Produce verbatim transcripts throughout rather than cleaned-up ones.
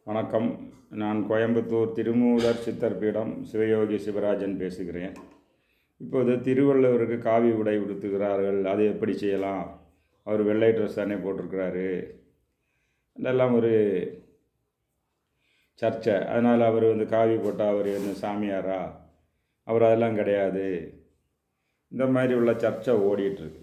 வணக்கம். நான் கோயம்புத்தூர் திருமூலர் சித்தர் பீடம் சிவயோகி சிவராஜன் பேசுகிறேன். இப்போது திருவள்ளுவருக்கு காவி உடை உடுத்துகிறார்கள், அது எப்படி செய்யலாம்? அவர் வெள்ளை ட்ரெஸ் தானே போட்டிருக்கிறாரு, இதெல்லாம் ஒரு சர்ச்சை. அதனால் அவர் வந்து காவி போட்டால் அவர் என்ன சாமியாரா? அவர் அதெல்லாம் கிடையாது. இந்த மாதிரி உள்ள சர்ச்சை ஓடிட்டுருக்கு.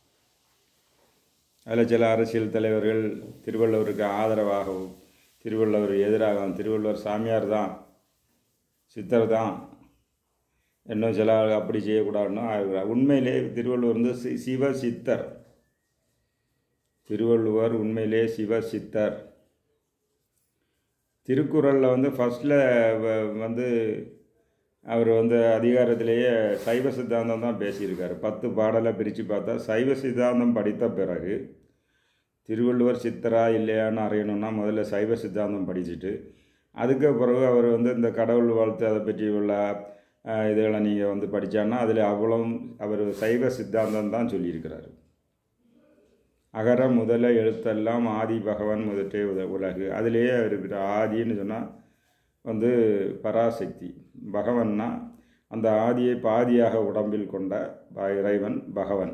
அதில் சில அரசியல் தலைவர்கள் திருவள்ளுவருக்கு ஆதரவாகவும் திருவள்ளுவர் எதிராக, திருவள்ளுவர் சாமியார் தான், சித்தர் தான், இன்னும் சில அப்படி செய்யக்கூடாதுன்னு ஆகிறார். உண்மையிலே திருவள்ளுவர் வந்து சி சிவ சித்தர். திருவள்ளுவர் உண்மையிலே சிவ சித்தர். திருக்குறளில் வந்து ஃபஸ்ட்டில் வந்து அவர் வந்து அதிகாரத்திலேயே சைவ சித்தாந்தம் தான் பேசியிருக்காரு. பத்து பாடலை பிரித்து பார்த்தா சைவ சித்தாந்தம் படித்த பிறகு திருவள்ளுவர் சித்தரா இல்லையான்னு அறியணும்னா முதல்ல சைவ சித்தாந்தம் படிச்சுட்டு அதுக்கு பிறகு அவர் வந்து இந்த கடவுள் வாழ்த்து அதை பற்றி உள்ள இதுகளை நீங்கள் வந்து படித்தான்னா அதில் அவ்வளோ அவர் சைவ சித்தாந்தம் தான் சொல்லியிருக்கிறார். அகர முதல எழுத்தெல்லாம் ஆதி பகவான் முதற்றே உத உலகு அதிலேயே இருக்கிற ஆதின்னு சொன்னால் வந்து பராசக்தி. பகவன்னா அந்த ஆதியை பாதியாக உடம்பில் கொண்ட இறைவன் பகவன்,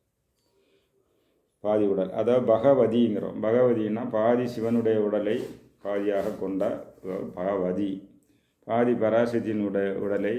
பாதி உடல், அதாவது பகவதிங்கிறோம். பகவதினா பாதி சிவனுடைய உடலை பாதியாக கொண்ட பகவதி, பாதி பராசக்தியின் உட உடலை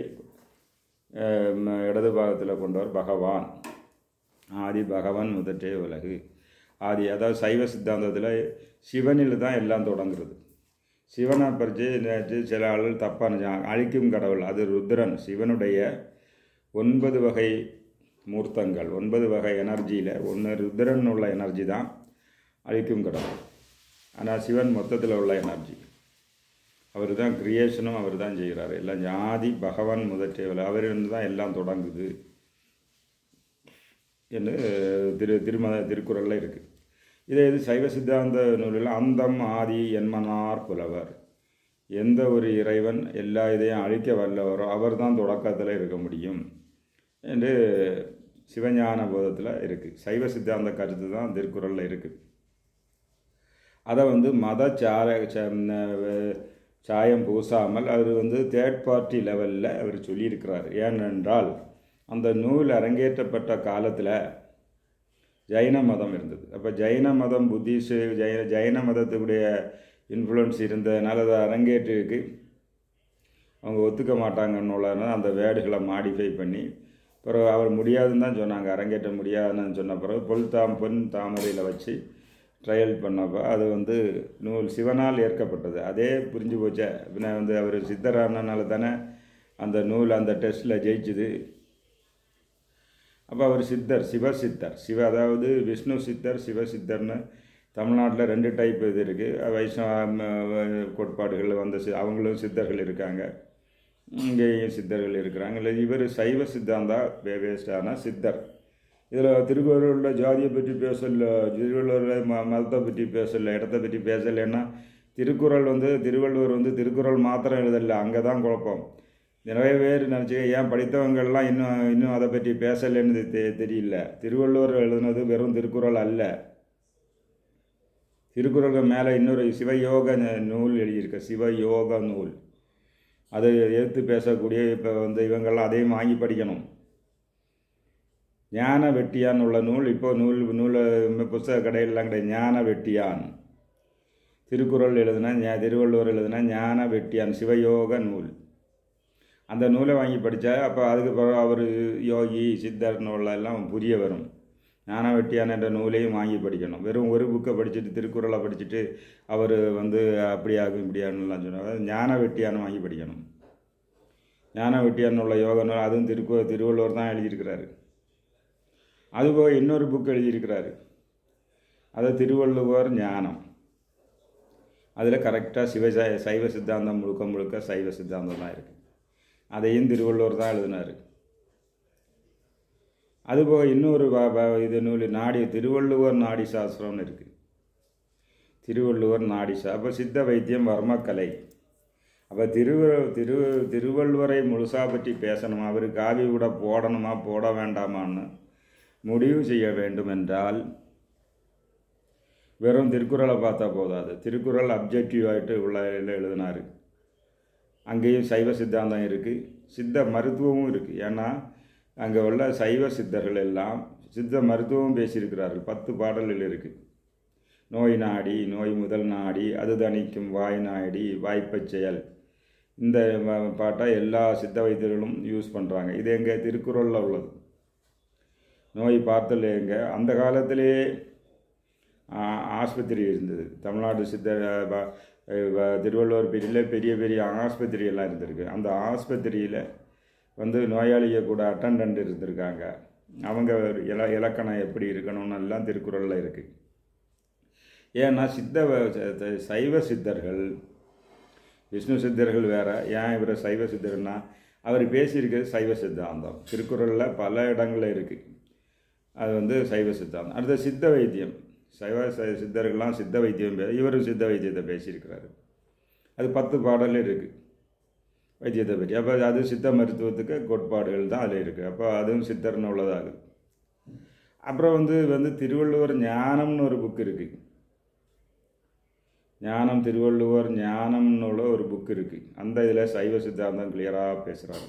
இடது பாகத்தில் கொண்டவர் பகவான். ஆதி பகவான் முதற்றே உலகு. ஆதி அதாவது சைவ சித்தாந்தத்தில் சிவனில் தான் எல்லாம் தொடங்குறது. சிவனை பறித்து நேற்று சில ஆளுகள் தப்பான அழிக்கும் கடவுள், அது ருத்ரன். சிவனுடைய ஒன்பது வகை மூர்த்தங்கள், ஒன்பது வகை எனர்ஜியில் ஒன்று ருத்ரன் உள்ள எனர்ஜி தான் அழிக்கும் கடவுள். ஆனால் சிவன் மொத்தத்தில் உள்ள எனர்ஜி. அவர் தான் கிரியேஷனும் அவர் தான் செய்கிறார். எல்லாம் ஜாதி பகவான் முதற்றேவல் அவரிருந்து தான் எல்லாம் தொடங்குது என்று திரு திருமத திருக்குறளில் இருக்குது. இதே இது சைவ சித்தாந்த நூலில் அந்தம் ஆதி என்மனார் புலவர். எந்த ஒரு இறைவன் எல்லா இதையும் அழிக்க வல்லவரோ அவர் தான் தொடக்கத்தில் இருக்க முடியும் என்று சிவஞான போதத்தில் இருக்குது. சைவ சித்தாந்த கருத்து தான் திருக்குறளில் இருக்குது. அதை வந்து மத சார சாயம் பூசாமல் அவர் வந்து தேர்ட் பார்ட்டி லெவலில் அவர் சொல்லியிருக்கிறார். ஏனென்றால் அந்த நூல் அரங்கேற்றப்பட்ட காலத்தில் ஜைன மதம் இருந்தது. அப்போ ஜைன மதம் புத்திஸ்ட் ஜெய ஜைன மதத்துடைய இன்ஃப்ளூயன்ஸ் இருந்ததுனால அதை அரங்கேற்றிருக்கு அவங்க ஒத்துக்க மாட்டாங்கன்னு அந்த வேர்டுகளை மாடிஃபை பண்ணி பிறகு அவர் முடியாதுன்னு தான் சொன்னாங்க. அரங்கேற்ற முடியாதுன்னு சொன்ன பிறகு பொல் தாம் பொன் தாமரையில் வச்சு ட்ரையல் பண்ணப்போ அது வந்து நூல் சிவனால் ஏற்கப்பட்டது. அதே புரிஞ்சு போச்சே. பின்ன வந்து அவர் சித்தரானால தானே அந்த நூல் அந்த டெஸ்ட்டில் ஜெயிச்சுது. அப்போ அவர் சித்தர், சிவ சித்தர். சிவ அதாவது விஷ்ணு சித்தர், சிவ சித்தர்னு தமிழ்நாட்டில் ரெண்டு டைப் இது இருக்குது. வைஷ்ணவ கோட்பாடுகள் வந்த சி அவங்களும் சித்தர்கள் இருக்காங்க, இங்கேயும் சித்தர்கள் இருக்கிறாங்க. இல்லை இவர் சைவ சித்தாந்தா வேஸ்டான சித்தர். இதில் திருவள்ளுவரில் ஜாதியை பற்றி பேசல, திருவள்ளுவரில் ம மதத்தை பற்றி பேசலை, இடத்தை பற்றி பேசலைன்னா திருக்குறள் வந்து திருவள்ளுவர் வந்து திருக்குறள் மாத்திரம் எழுதலை. அங்கே தான் குழப்பம். நிறைய பேர் நினச்சிக்க ஏன் படித்தவங்கள்லாம் இன்னும் இன்னும் அதை பற்றி பேசலைன்னு தெ தெரியல. திருவள்ளுவர் எழுதுனது வெறும் திருக்குறள் அல்ல. திருக்குறளுக்கு மேலே இன்னொரு சிவயோக நூல் எழுதியிருக்க, சிவயோக நூல். அதை எடுத்து பேசக்கூடிய இப்போ வந்து இவங்கெல்லாம் அதையும் வாங்கி படிக்கணும். ஞான வெட்டியான் உள்ள நூல் இப்போ நூல் நூல் புஸ்தக கடையிலலாம் கிடையாது. ஞான வெட்டியான் திருக்குறள் எழுதுனா ஞா திருவள்ளுவர் எழுதுனா ஞான வெட்டியான் சிவயோக நூல். அந்த நூலை வாங்கி படித்தா அப்போ அதுக்கு பிறகு அவர் யோகி சித்தர் நூலெல்லாம் புரிய வரும். ஞான வெட்டியான் என்ற நூலையும் வாங்கி படிக்கணும். வெறும் ஒரு புக்கை படிச்சுட்டு திருக்குறளை படிச்சுட்டு அவர் வந்து அப்படியாகும் இப்படியானுலாம் சொன்னார். ஞான வெட்டியான்னு வாங்கி படிக்கணும். ஞான வெட்டியான் உள்ள யோக நூல் அதுவும் திருக்கு திருவள்ளுவர் தான் எழுதியிருக்கிறாரு. அதுபோக இன்னொரு புக் எழுதியிருக்கிறாரு, அது திருவள்ளுவர் ஞானம். அதில் கரெக்டாக சிவ சைவ சித்தாந்தம் முழுக்க முழுக்க சைவ சித்தாந்தம் தான் இருக்குது. அதையும் திருவள்ளுவர் தான் எழுதினார். அதுபோக இன்னொரு இது நூல் நாடி திருவள்ளுவர் நாடி சாஸ்திரம்னு இருக்குது. திருவள்ளுவர் நாடி சா அப்போ சித்த வைத்தியம் வர்மக்கலை. அப்போ திரு திரு திருவள்ளுவரை முழுசாக பற்றி பேசணுமா, அவர் காவி கூட போடணுமா போட வேண்டாமான்னு முடிவு செய்ய வேண்டும் என்றால் வெறும் திருக்குறளை பார்த்தா போதாது, திருக்குறள் அப்ஜெக்டிவ் ஆகிட்டு உள்ள எழுதினார். அங்கேயும் சைவ சித்தாந்தம் இருக்குது, சித்த மருத்துவமும் இருக்குது. ஏன்னா அங்கே உள்ள சைவ சித்தர்கள் எல்லாம் சித்த மருத்துவமும் பேசியிருக்கிறார்கள். பத்து பாடல்கள் இருக்குது. நோய் நாடி, நோய் முதல் நாடி, அது தணிக்கும் வாய் நாடி, வாய்ப்பச் செயல், இந்த பாட்டை எல்லா சித்த வைத்தியர்களும் யூஸ் பண்ணுறாங்க. இது எங்கள் திருக்குறளில் உள்ளது. நோய் பார்த்தல் எங்கே அந்த காலத்திலே ஆஸ்பத்திரி இருந்தது. தமிழ்நாடு சித்த திருவள்ளுவர் பீரியடில் பெரிய பெரிய ஆஸ்பத்திரி எல்லாம் இருந்திருக்கு. அந்த ஆஸ்பத்திரியில் வந்து நோயாளியை கூட அட்டண்டன்ட் இருந்திருக்காங்க. அவங்க இல இலக்கணம் எப்படி இருக்கணும்னு எல்லாம் திருக்குறளில் இருக்குது. ஏன்னா சித்த சைவ சித்தர்கள், விஷ்ணு சித்தர்கள் வேறு, ஏன் இவர் சைவ சித்தர்னா அவர் பேசியிருக்கிறது சைவ சித்தாந்தம். திருக்குறளில் பல இடங்களில் இருக்குது. அது வந்து சைவ சித்தாந்தம். அடுத்த சித்த வைத்தியம், சைவ சித்தர்கள்லாம் சித்த வைத்தியம் பே இவரும் சித்த வைத்தியத்தை பேசியிருக்கிறாரு. அது பத்து பாடல் இருக்குது வைத்தியத்தை பற்றி. அப்போ அது சித்த மருத்துவத்துக்கு கோட்பாடுகள் தான் அதில் இருக்குது. அப்போ அதுவும் சித்தர்னு உள்ளதாகுது. அப்புறம் வந்து வந்து திருவள்ளுவர் ஞானம்னு ஒரு புக் இருக்குது. ஞானம், திருவள்ளுவர் ஞானம்னு உள்ள ஒரு புக் இருக்குது. அந்த இதில் சைவ சித்தாந்தம் கிளியராக பேசுகிறாரு.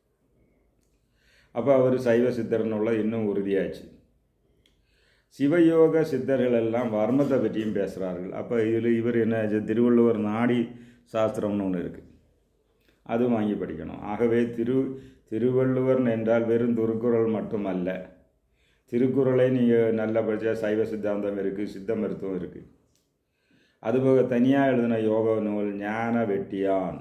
அப்போ அவர் சைவ சித்தர்னு உள்ள இன்னும் உறுதியாச்சு. சிவயோக சித்தர்கள் எல்லாம் வர்மத்தை பற்றியும் பேசுகிறார்கள். அப்போ இதில் இவர் என்ன, திருவள்ளுவர் நாடி சாஸ்திரம்னு ஒன்று இருக்குது, அதுவும் வாங்கி படிக்கணும். ஆகவே திரு திருவள்ளுவர் என்றால் வெறும் திருக்குறள் மட்டுமல்ல. திருக்குறளை நீங்கள் நல்லா படித்தா சைவ சித்தாந்தம் இருக்குது, சித்த மருத்துவம் இருக்குது. அதுபோக தனியாக எழுதின யோக நூல் ஞான வெட்டியான்.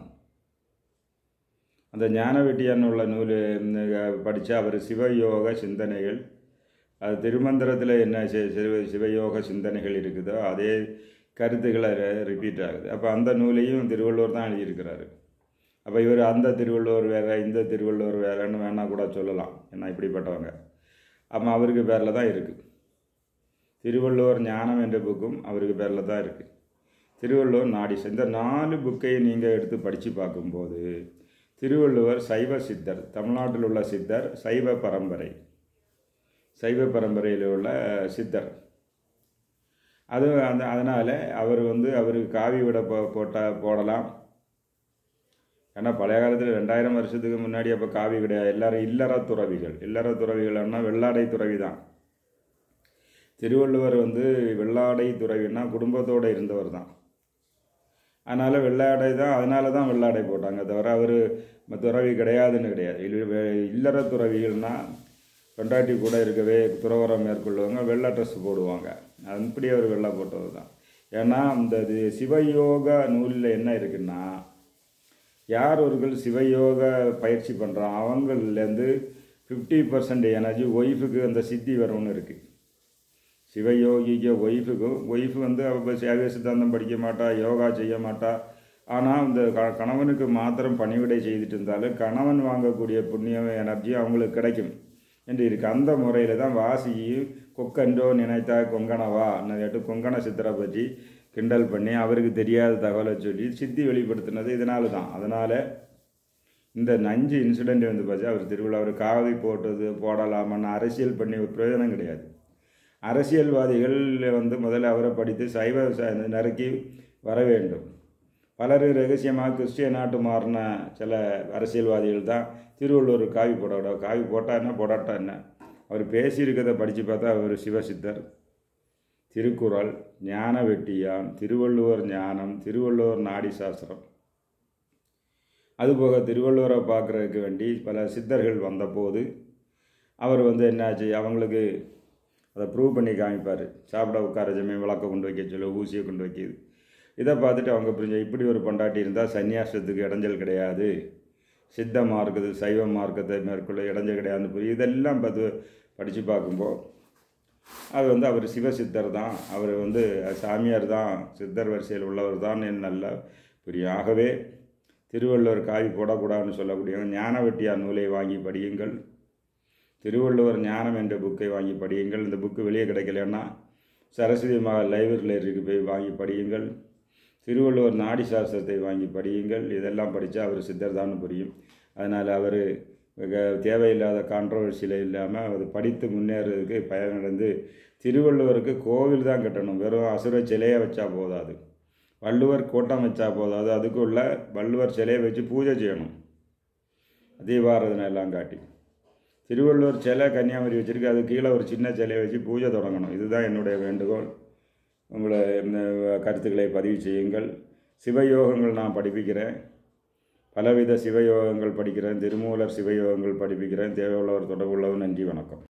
அந்த ஞான வெட்டியான் உள்ள நூல் படித்தா அவர் சிவயோக சிந்தனைகள், அது திருமந்திரத்தில் என்ன சிவ சிவயோக சிந்தனைகள் இருக்குதோ அதே கருத்துக்களை ரிப்பீட் ஆகுது. அப்போ அந்த நூலையும் திருவள்ளுவர் தான் எழுதியிருக்கிறாரு. அப்போ இவர் அந்த திருவள்ளுவர் வேறு, இந்த திருவள்ளுவர் வேறுன்னு வேணால் கூட சொல்லலாம், ஏன்னா இப்படிப்பட்டவங்க. அப்போ அவருக்கு பேரில் தான் இருக்குது. திருவள்ளுவர் ஞானம் என்ற புக்கும் அவருக்கு பேரில் தான் இருக்குது. திருவள்ளுவர் நாடி, இந்த நாலு புக்கையும் நீங்கள் எடுத்து படித்து பார்க்கும்போது திருவள்ளுவர் சைவ சித்தர், தமிழ்நாட்டில் உள்ள சித்தர், சைவ பரம்பரை, சைவ பரம்பரையில் உள்ள சித்தர். அது அந்த அதனால் அவர் வந்து அவருக்கு காவி விட போ போட்டால் போடலாம். ஏன்னா பழைய காலத்தில் ரெண்டாயிரம் வருஷத்துக்கு முன்னாடி அப்போ காவி கிடையாது. எல்லாரும் இல்லற துறவிகள். இல்லற துறவிகள்னா வெள்ளாடை துறவி தான். திருவள்ளுவர் வந்து வெள்ளாடை துறவின்னா குடும்பத்தோடு இருந்தவர் தான். அதனால் வெள்ளாடை தான், அதனால தான் வெள்ளாடை போட்டாங்க தவிர அவர் துறவி கிடையாதுன்னு கிடையாது. இல்லற துறவிகள்னால் பொண்டாட்டி கூட இருக்கவே துறவரம் மேற்கொள்ளுவாங்க, வெள்ளை ட்ரெஸ் போடுவாங்க. அப்படி அவர் வெள்ளை போட்டது தான். ஏன்னா அந்த சிவயோக நூலில் என்ன இருக்குன்னா, யார் ஒருகள் சிவயோக பயிற்சி பண்ணுறான் அவங்கள்லேருந்து ஃபிஃப்டி பர்சன்ட் எனர்ஜி ஒய்ஃபுக்கு அந்த சித்தி வரும்னு இருக்குது. சிவயோகிக்கு ஒய்ஃபுக்கும், ஒய்ஃபு வந்து அவள் சேவை சித்தாந்தம் படிக்க மாட்டா, யோகா செய்ய மாட்டா. ஆனால் இந்த க கணவனுக்கு மாத்திரம் பணிவிடை செய்துட்டு இருந்தாலும் கணவன் வாங்கக்கூடிய புண்ணியம் எனர்ஜி அவங்களுக்கு கிடைக்கும் என்று இருக்குது. அந்த முறையில் தான் வாசியும் கொக்கண்டோ நினைத்தா கொங்கணவா கேட்டு கொங்கண சித்திரை பற்றி கிண்டல் பண்ணி அவருக்கு தெரியாத தகவலை சொல்லி சித்தி வெளிப்படுத்தினது இதனால தான். அதனால் இந்த நஞ்சு இன்சிடெண்ட் வந்து பார்த்தா அவர் திருவிழா அவர் காவி போட்டது போடலாமான்னு அரசியல் பண்ணி ஒரு பிரயோஜனம் கிடையாது. அரசியல்வாதிகள் வந்து முதல்ல அவரை படித்து சைவ நறுக்கி வர வேண்டும். பலர் ரகசியமாக கிறிஸ்டிய நாட்டு மாறின சில அரசியல்வாதிகள் தான் திருவள்ளுவர் காவி போட விட, காவி போட்டால் என்ன போடாட்டா என்ன, அவர் பேசியிருக்கிறத படித்து பார்த்தா அவர் சிவசித்தர், திருக்குறள், ஞான வெட்டியான், திருவள்ளுவர் ஞானம், திருவள்ளுவர் நாடி சாஸ்திரம். அதுபோக திருவள்ளுவரை பார்க்குறதுக்கு வேண்டி பல சித்தர்கள் வந்தபோது அவர் வந்து என்னாச்சு, அவங்களுக்கு அதை ப்ரூவ் பண்ணி காமிப்பார். சாப்பிட உட்கார ஜமே விளக்க கொண்டு வைக்க சொல்லி ஊசியை கொண்டு வைக்கிது. இதை பார்த்துட்டு அவங்க புரிஞ்ச இப்படி ஒரு பொண்டாட்டி இருந்தால் சன்னியாசத்துக்கு இடைஞ்சல் கிடையாது, சித்த மார்க்கத்து சைவ மார்க்கத்தை மேற்கொள்ள இடைஞ்சல் கிடையாதுன்னு புரியும். இதெல்லாம் பார்த்து படித்து பார்க்கும்போது அது வந்து அவர் சிவசித்தர் தான், அவர் வந்து சாமியார் தான், சித்தர் வரிசையில் உள்ளவர் தான் நல்லா புரியும். ஆகவே திருவள்ளுவர் காவி போடக்கூடாதுன்னு சொல்லக்கூடியவங்க ஞான வெட்டியார் நூலை வாங்கி படியுங்கள். திருவள்ளுவர் ஞானம் என்ற புக்கை வாங்கி படியுங்கள். இந்த புக்கு வெளியே கிடைக்கலன்னா சரஸ்வதி மகா லைப்ரரிக்கு போய் வாங்கி படியுங்கள். திருவள்ளுவர் நாடி சாஸ்திரத்தை வாங்கி படியுங்கள். இதெல்லாம் படித்தா அவர் சித்தர் தான் புரியும். அதனால் அவர் தேவையில்லாத கான்ட்ரவர்சியில் இல்லாமல் அது படித்து முன்னேறதுக்கு பயனடைந்து திருவள்ளுவருக்கு கோவில் தான் கட்டணும். வெறும் அசுர சிலையை வச்சா போதாது, வள்ளுவர் கோட்டம் வச்சா போதாது, அதுக்குள்ள வள்ளுவர் சிலையை வச்சு பூஜை செய்யணும். தீபாராதனை எல்லாம் காட்டி திருவள்ளுவர் சிலை கன்னியாகுமரி வச்சுருக்கு, அது கீழே ஒரு சின்ன சிலையை வச்சு பூஜை தொடங்கணும். இதுதான் என்னுடைய வேண்டுகோள். உங்களை கருத்துக்களை பதிவு செய்யுங்கள். சிவயோகங்கள் நான் படிப்பிக்கிறேன், பலவித சிவயோகங்கள் படிக்கிறேன், திருமூலர் சிவயோகங்கள் படிப்பிக்கிறேன். தேவையுள்ளவர் தொடர்புள்ளவர். நன்றி, வணக்கம்.